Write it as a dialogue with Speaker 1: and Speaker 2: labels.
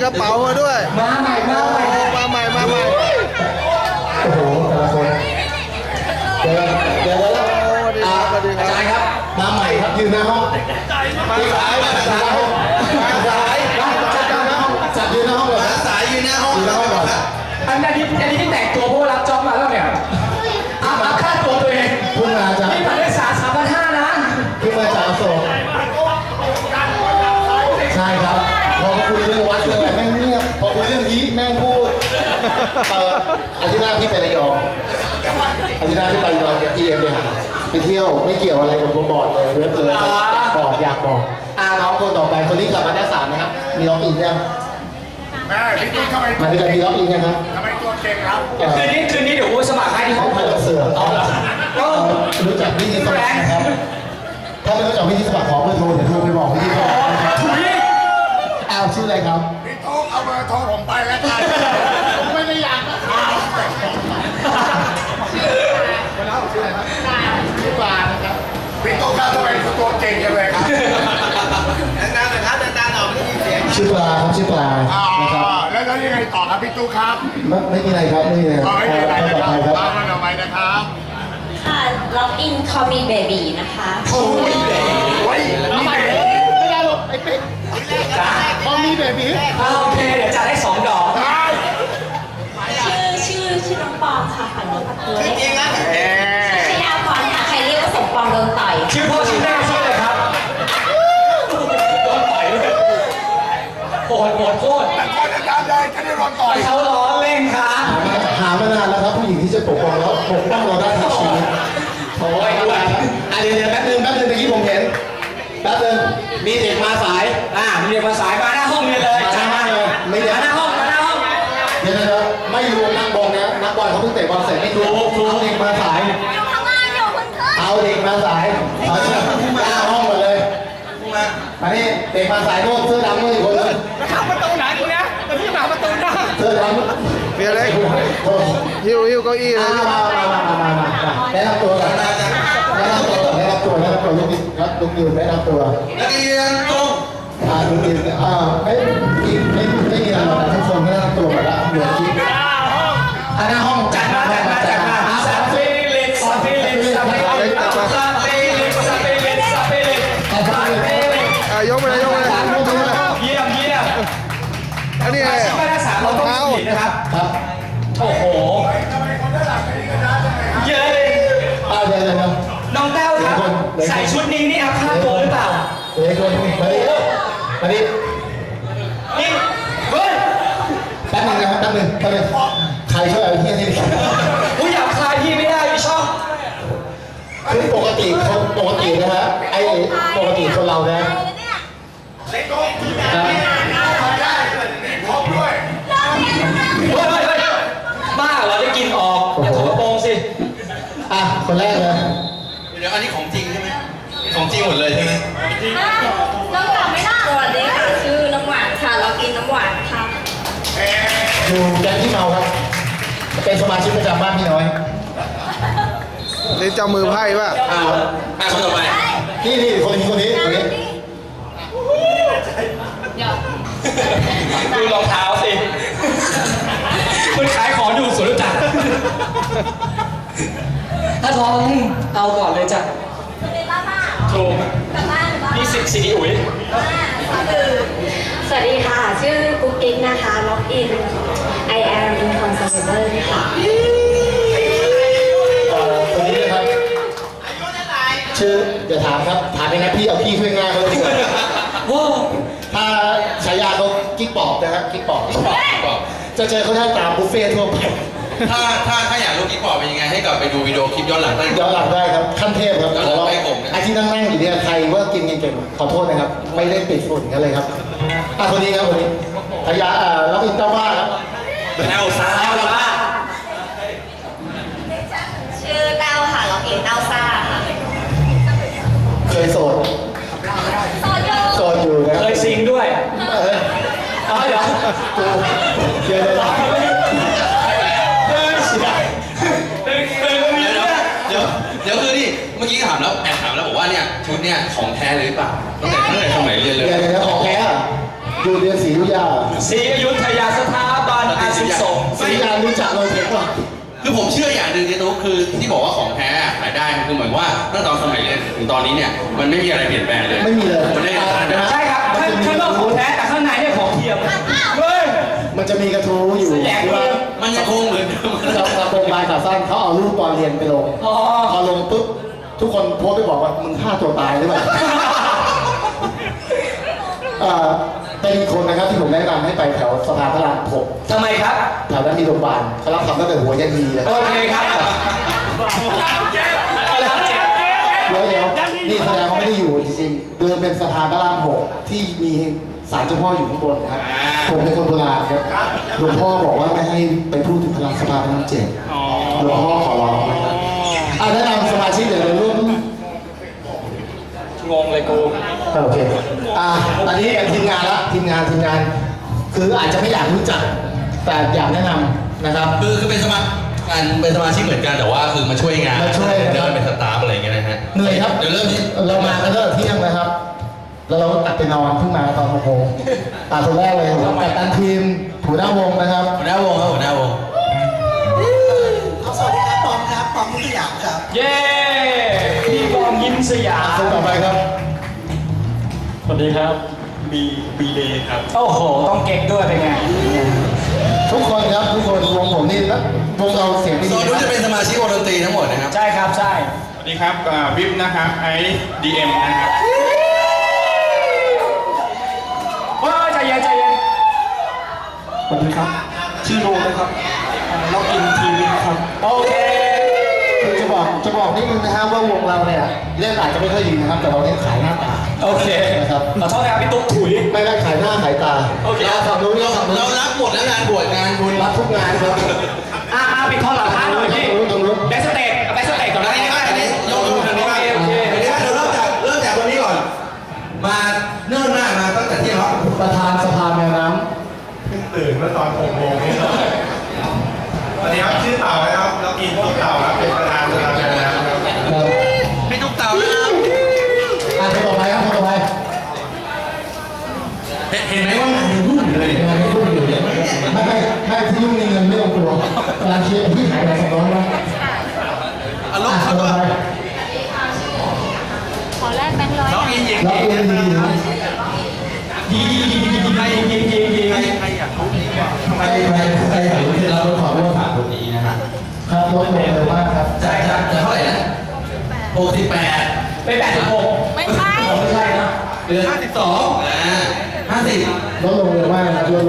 Speaker 1: ระเป๋ามาด้วย
Speaker 2: มาใหม่โอ้โหแต่ละคนเดี๋ยวอาจารย์ครับมาใหม่ครับยืนหน้าห้องมาสายจัดยืนหน้าห้องเลยมาสายยืนหน้าห้องก่อนอันนี้ที่แต่งตัวเพราะรับจ็อบมาแล้วเนี่ยเอาค่าตัวตัวเองพุ่งมาจากนี่มาได้3,500นะพุ่งมาจากโซ่ใช่ครับพอคุยเรื่องวัดเรื่องอะไรแม่งเงียบพอคุยเรื่องนี้แม่งพูดอาทิตย์หน้าที่ไประยองอาทิตย์หน้าที่ไประยองเอ็มเลยไปเที่ยวไม่เกี่ยวอะไรกับบอร์ดเลยเว็บเลยอยากบอกน้องคนต่อไปคนนี้กลับมาได้3นะครับมีล็อกอินยังพี่ตุ้ยทำไมมาด้วยกันมีล็อกอินยังครับทำไมตัวเก่งครับคืนนี้เดี๋ยวสมัครให้ที่ห้องพักเสือก็รู้จักวิธีสมัครนะครับถ้าไม่รู้จักวิธีสมัครขอเบอร์โทรเดี๋ยวโทรไปบอกวิธีสมัครชื่ออะไรครับพี่โต๊ะเอาเบอร์โทรผมไปแล้วกันผมไม่ได้อยากชื่ออะไรครับชื่อปลานะครับพี่โต๊ะครับทำไมตัวเก่งกันเลยครับนานๆนะครับนานๆออกไม่มีเสียงชื่อปลาครับชื่อปลานะครับแล้วยังไงต่อครับพี่ตู้ครับไม่มีอะไรครับไม่มีอะไรครับต่อไปนะครับ
Speaker 3: ค่ะล็อกอินคอมมีเบบีนะคะ
Speaker 2: คอมมีเบบีไม่ได้หรอกไอ้ปิ๊กคอมมีเบบีโอเคเดี๋ยวจะได้2 ดอก
Speaker 3: ชื่อน้องปองค่ะฝันดีปักเกลือจริงนะชื่อดาวพรค่ะใครเรียกว่าสมปองโดนต่อย
Speaker 2: ชื่อพ่อชื่อแม่ชื่ออะไรครับโดนต่อยเลยโหดโคตรแต่คนจะทำได้ถ้าได้โดนต่อยเขาล้อเล่นค่ะหามานานแล้วครับผู้หญิงที่จะปกป้องเราได้ทั้งชีวิตโอ้ยด้วยเดี๋ยวแป๊บนึงเมื่อกี้ผมเห็นแป๊บนึงมีเด็กมาสายมีเด็กมาสายมาหน้าห้องเลยจ้าเลยไม่เดี๋ยวหน้าห้องเดี๋ยวไม่รวมนักบอลนะนักบอลเขาเพิ่งเตะบอลเสร็จไม่ถูกเอาเด็กมาสายเอาเด็กมาสายเอาหน้าห้องหมดเลยมานี่เด็กมาสายโน่นเสื้อดำโน่นอีกคนนึง
Speaker 4: เข้าประตูไหนกูนะแต่พี่มาประตูหน้า
Speaker 2: เสื้อดำ
Speaker 1: เบียร์เล็กหิวเก้าอี้เลย
Speaker 2: มาแนะนำตัวกันแนะนำตัวลูกดิวแนะนำตัว
Speaker 4: นักเรียนตรง
Speaker 2: ลูกดิวไม่มีอะไรหรอกทุกคนแนะนำตัวหมดแล้วเหลือคิดหน้าห้องจัดมาสปีริต
Speaker 1: ยกไปเลย
Speaker 2: เยี่ยม
Speaker 1: อันนี้
Speaker 2: รองเท้านะครับโอ้โหเยอะเลยน้องแต้วครับใส่ชุดนี้นี่อัพค่าตัวหรือเปล่ามาดินี่เฮ้ยแป๊บนึงใครช่วยเอาที่นี่ผู้อยากคลายที่ไม่ได้พี่ชอบคือปกตินะฮะปกติคนเรานะบ้าเหรอได้กินออกอย่าถกกระโปรงสิคนแรกเลย
Speaker 4: เดี๋ยวอันนี้ของจริงใช่ไหมของจริงหมดเลยใช่ไหม
Speaker 3: น้องกลับไม่ได้สวัสดีค่ะชื่อน้ำหวานค่ะเรากินน้ำหวานค่ะ
Speaker 2: อยู่แก๊งที่เมาครับเป็นสมาชิกประจำบ้านพี่น้อย
Speaker 1: เล่นเจ้ามือไพ่ป่ะ
Speaker 4: คนต่อไป
Speaker 2: นี่คนนี้ดูรองเท้าสิมันขายของอยู่สวนรู้จักถ้าท้องเอาก่อนเลยจ้ะถูกนี่สิริอุ๋ย
Speaker 3: สวัสดีค่ะชื่อกุ๊กกิ๊กนะคะล็อกอิน I am inconsolable ค่ะ
Speaker 2: คนนี้นะครับชื่ออย่าถามครับถามไปนะพี่เอาพี่ช่วยงานเขาดีกว่าถ้าฉายาเขากิ๊กปอบนะฮะกิ๊กปอบจะเจอเขาได้ตามบุฟเฟ่ทั่วไป
Speaker 4: ถ้าอยากรู้กิ๊กปอบเป็นยังไงให้กลับไปดูวิดีโอคลิปย้อนหลัง
Speaker 2: ได้ครับขั้นเทพครับไอ้ที่นั่งอยู่เนี่ยใครว่ากินเก่งขอโทษนะครับไม่ได้ปิดฝุ่นกันเลยครับคนนี้ครับคนนี้ฉายาล็อกอินเต้าบ้าครับ
Speaker 4: แอลซ่า
Speaker 3: ชื่อเต้าค่ะล็อกอินเต้าซ่าค่ะ
Speaker 2: เคยโสดอยู่นะเคยซิงด้วยเดี๋ยว
Speaker 4: คือนี่เมื่อกี้ถามแล้วบอกว่าเนี่ยชุดเนี่ยของแท้หรือเปล่าตั้งแต่สมัยเรียนเลย
Speaker 2: เดี๋ยวของแท้อยู่เรียนศรีอยุธยา
Speaker 5: ศรีอยุธยาสถาบันอาชีพสงฆ์
Speaker 2: ศรีอยุธยารู้จักเราเห็นป่ะ
Speaker 4: คือผมเชื่ออย่างหนึ่งที่ตุ๊กคือที่บอกว่าของแท้ขายได้คือเหมือนว่าตั้งแต่ตอนสมัยเรียนถึงตอนนี้เนี่ยมันไม่มีอะไรเปลี่ยนแปลงเลย
Speaker 2: ไม่มีเลย
Speaker 4: มันได้ทานนะ
Speaker 5: ใช่ครับข้างนอกของแท้แต่ข้างในเนี่ยของเทียมเฮ้ย
Speaker 2: มันจะมีกระทู้อยู่
Speaker 5: แหลกเลย
Speaker 4: มันยังคงเหมือนเดิม
Speaker 2: เราโปรงลายขาสั้นเขาเอารูปตอนเรียนไปลง
Speaker 5: อ๋อ
Speaker 2: พอลงปุ๊บทุกคนโพสต์ไปบอกว่ามึงฆ่าตัวตายหรือเปล่า เป็นคนนะครับที่ผมแนะนำให้ไปแถวสะพานพระราม6
Speaker 5: ทำไมครับ
Speaker 2: แถวนั้นมีโรงพยาบาลเขารับทำตั้งแต่หัวยันดีเลย
Speaker 5: โอเคครับ
Speaker 2: เดี๋ยวนี่แสดงว่าไม่ได้อยู่จริงๆเดินเป็นสะพานพระราม6ที่มีศาลเจ้าพ่ออยู่ข้างบนนะครับผมเป็นคนโบราณครับหลวงพ่อบอกว่าไม่ให้ไปพูดถึงพลังสะพานพระราม7หลวงพ่อขอร้องนะครับแนะนำสมาชิกเดี๋ยวร่วม
Speaker 5: งงเลยกู
Speaker 2: โอเคตอนนี้ทีมงานละทีมงานคืออาจจะไม่อยากรู้จักแต่อยากแนะนำนะครับ
Speaker 4: คือเป็นสมาชิกเหมือนกันแต่ว่าคือมาช่วยงาน
Speaker 2: มาช่วย
Speaker 4: เดินเป็นสตาฟอะไรอย่างเงี้ยนะฮะ
Speaker 2: เหนื่อยครับ
Speaker 4: เดี๋ยวเริ่มที่
Speaker 2: เรามากันตั้งแต่เที่ยงนะครับ แล้วเราก็ตัดไปนอนเพิ่งมาตอน6 โมงคนแรกเลยกัปตันทีมหัวหน้าวงนะครับ
Speaker 4: หัวหน้าวงครับหัวหน้าวง
Speaker 6: สวัสดีครับปอมครับปอมมุขยามครับ
Speaker 5: เย้พี่บอมยิ้มสยาม
Speaker 2: คนต่อไปครับ
Speaker 7: สวัสดีครับบีเดย์ครับ
Speaker 5: โอ้โหต้องเก๊กด้วยเป็นไง
Speaker 2: ทุกคนครับทุกคนวงผมนี่นะวงเราเสียงดี
Speaker 4: โซนนู้นจะเป็นสมาชิกวงดนตรีทั้งหมดนะครับ
Speaker 5: ใช่ครับใช่
Speaker 7: สวัสดีครับวิปนะครับไอซ์ดีเอ็มนะครับ
Speaker 5: ว้าวใจเย็นใจเย็น
Speaker 7: สวัสดีครับ ชื่อโรนะครับล็อกอินทีวีครับ
Speaker 5: โอเค
Speaker 2: คือจะบอกนิดนึงนะครับว่าวงเราเนี่ยเล่นอาจจะไม่ค่อยดีนะครับแต่เราเล่นขายหน้าตา
Speaker 5: โอเค
Speaker 2: นะครับ
Speaker 5: ขอโทษนะครับพี่ตุ๊กถุย
Speaker 2: ไม่ได้ขายหน้าขายตา
Speaker 5: โอเค
Speaker 2: เราฝั่งนู้นเราฝั่งนู้น
Speaker 4: เรารับหมดแล้วงานบวชงานบุญ
Speaker 2: รับทุกงานครับ
Speaker 5: ปิดท่อนหลังท้ายหน่อยพี่
Speaker 2: ตรงนู้น
Speaker 5: แบ็คสเตจเอาแบ็คสเตจก่อน
Speaker 4: อะไร
Speaker 5: นะ
Speaker 4: นี่บ้างอันนี้ยกมือทางนี้บ้าง
Speaker 5: โอเค
Speaker 4: เดี๋ยวเราเริ่มจากวันนี้ก่อน มาเนิ่นหน้ามาตั้งแต่เที่ยงแล้ว
Speaker 2: ประธานสภาแมวน้
Speaker 7: ตื่นเมื่อตอน6 โมงนี่สวัสดีครับชื่อเต่านะครับล็อกอินตุ๊กเต่าครับเป็นประธานสภาแมวน้ำครับ
Speaker 2: ำครับ
Speaker 4: ไม่ต้องเต่านะครับ
Speaker 2: คนต่อไปครับคนต่อไป
Speaker 4: เห็นไหมว่างานยังรุ่งอยู่เลย
Speaker 2: งานที่พูดอยู่เนี่ยไม่ที่ยุ่งมีเงินไม่ลงตัวกำลังเคลียร์ที่หายไป200นะ
Speaker 4: เอาล็อก
Speaker 2: ค
Speaker 4: เขา
Speaker 2: นต่
Speaker 4: ก่
Speaker 2: อ
Speaker 4: อน
Speaker 2: ไป
Speaker 3: ขอแลกแบงค์ร้อย
Speaker 4: ล็อกอินยิง
Speaker 2: รับเรียนดีนะ
Speaker 4: ใครอยากรู้ที่เราขอร่วมผ่านคนนี้นะฮะ
Speaker 2: ครับลดลงเร็วมากครับ
Speaker 4: ใช่ครับเท่าไหร่นะ68
Speaker 5: ไป86
Speaker 3: ไม่ใช่
Speaker 2: ไม่ใช่นะ
Speaker 4: เดือน52 50
Speaker 2: ลดลงเร็วมากนะลดล